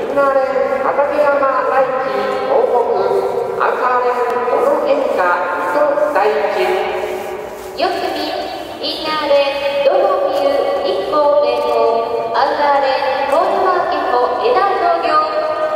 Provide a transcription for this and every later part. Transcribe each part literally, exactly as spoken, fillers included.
ンナーレーン畠山大輝東北、アウターレーン小野恵美香水戸第一。 よん組インナーレーンドゴミユ日光連合、アウターレーンコールマーケット枝農業。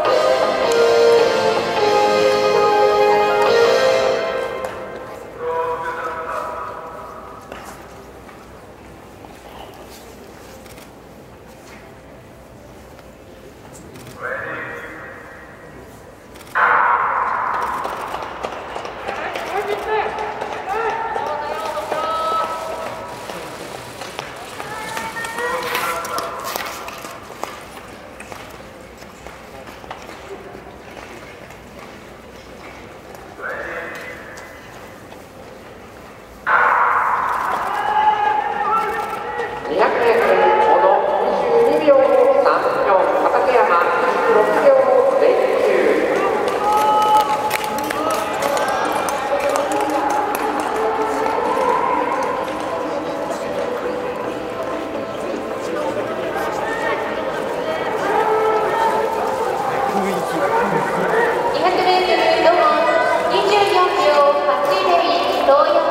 にひゃくメートル小野にじゅうにびょうさんじゅうよん、畠山にじゅうろくびょうゼロきゅう。 にひゃくメートルドゴンにじゅうよんびょうはちゼロ東洋